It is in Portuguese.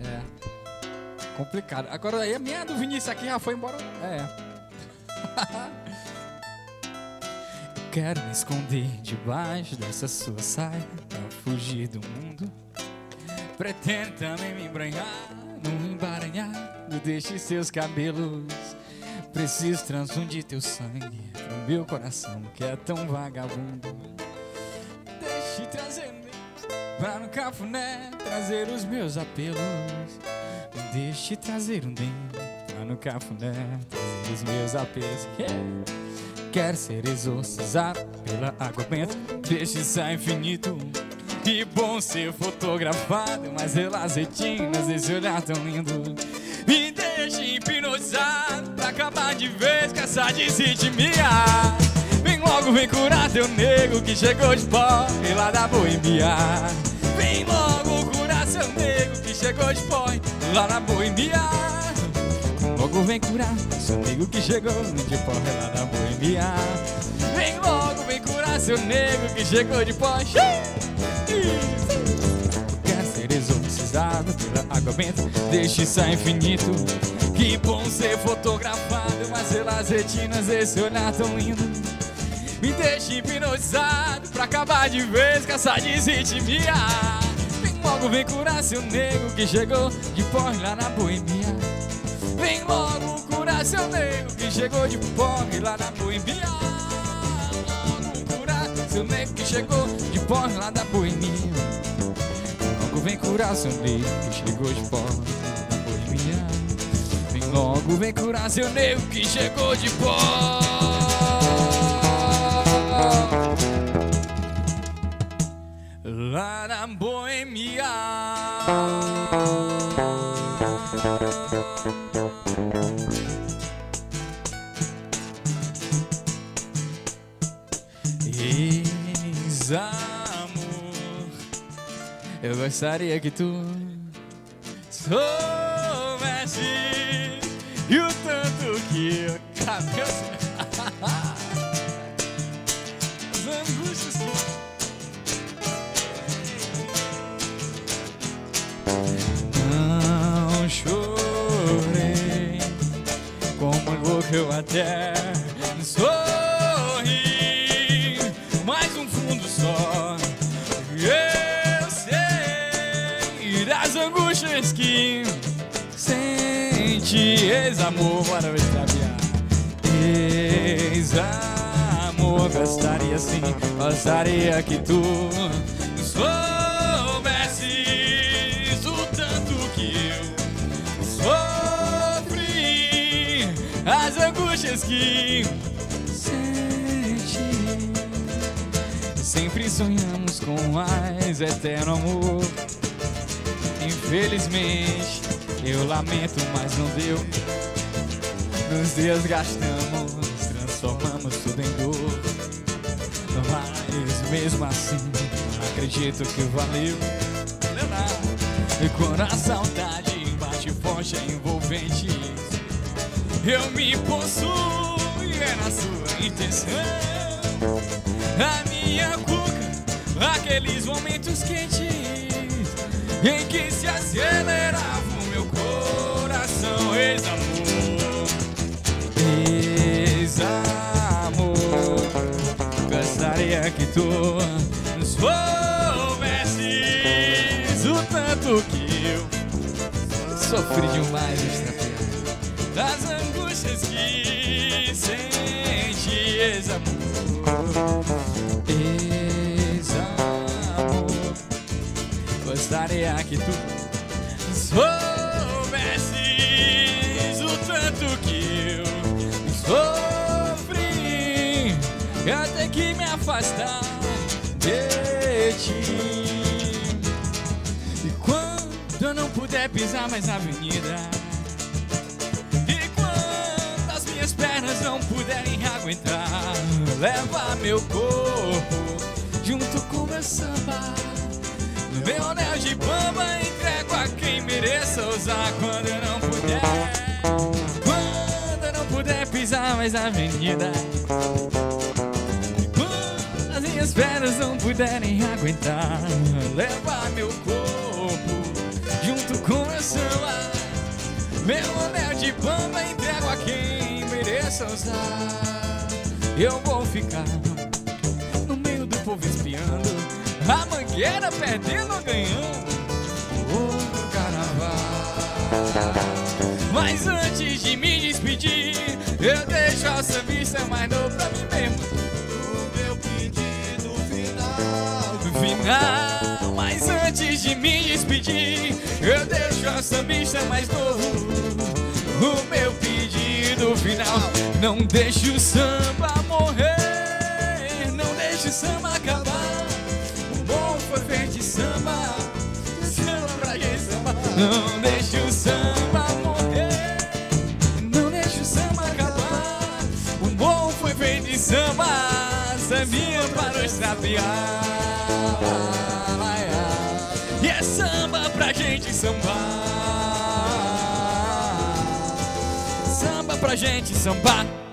É. Complicado. Agora aí a minha do Vinícius aqui já foi embora. É. Quero me esconder debaixo dessa sua saia pra fugir do mundo. Pretendo também me embranhar, não embaranhar. Não deixe seus cabelos. Preciso transfundir teu sangue pro meu coração que é tão vagabundo. Deixe trazer pra no cafuné trazer os meus apelos. Deixe trazer um dente pra no cafuné trazer os meus apelos. Quer ser exorcizado pela água benta. Deixe sair infinito. Que bom ser fotografado, mas pelas retinas esse olhar tão lindo. Me deixe hipnotizado pra acabar de vez com essa disritmia. Vem logo, vem curar teu nego que chegou de pobre lá da Boemia. Vem logo curar seu nego que chegou de pobre lá na Boemia. Logo vem curar seu nego que chegou de pobre lá na Boemia. Vem logo, vem curar seu nego que chegou de pobre. Quer ser exorcizado pela água benta. Deixe sair infinito. Que bom ser fotografado, mas pelas retinas esse olhar tão lindo. Me deixe hipnotizado pra acabar de vez com essa disritmia. Vem logo, vem curar seu nego que chegou de pobre lá na Boemia. Vem logo curar seu nego que chegou de pobre lá na Boemia. Logo curar seu nego que chegou de pobre lá da Boemia. Logo vem curar seu nego que chegou de pobre lá da Boemia. Vem logo, vem curar seu nego que chegou de pobre lá na Boemia. Ex-amor, eu gostaria que tu soubesse e o tanto que eu cabeça as angústias que não chorei como louco, eu até sorri, mas um fundo só eu sei das angústias que sente. Ex-amor, bora ver sabiar. Ex-amor, gostaria sim, gostaria que tu soubesses o tanto que eu sofri, as angústias que senti. Sempre sonhamos com mais eterno amor. Infelizmente, eu lamento, mas não deu. Nos desgastamos, transformamos tudo em dor. Mas mesmo assim, acredito que valeu. E quando a saudade bate forte é envolvente, eu me possuo e é na sua intenção. A minha cuca, aqueles momentos quentes em que se acelerava o meu coração. Ex-amor, ex-amor, gostaria que tu soubesses o tanto que eu sofri demais esta terra, das angústias que sente. Ex-amor, ex-amor, gostaria que tu soubesses o tanto que eu sofri, até que me afastar de ti. E quando eu não puder pisar mais na avenida, e quando as minhas pernas não puderem aguentar, leva meu corpo junto com meu samba. Meu anel de bamba entrego a quem mereça usar. Quando eu não puder pisar mais na avenida, e quando as minhas pernas não puderem aguentar, levar meu corpo junto com meu sangue. Meu anel de banda entrego a quem mereça usar. Eu vou ficar no meio do povo espiando, a Mangueira perdendo ou ganhando o carnaval. Mas antes de me despedir, eu deixo a sambista mais novo pra mim mesmo. O meu pedido final. Final. Mas antes de me despedir, eu deixo a sambista mais novo. O meu pedido final. Não deixe o samba morrer, não deixe o samba acabar. O bom foi feito de samba, samba pra gente samba. Não deixe o samba morrer, não deixe o samba acabar. O bom foi feito de samba, sambinha para extraviar. E é samba pra gente sambar, samba pra gente sambar.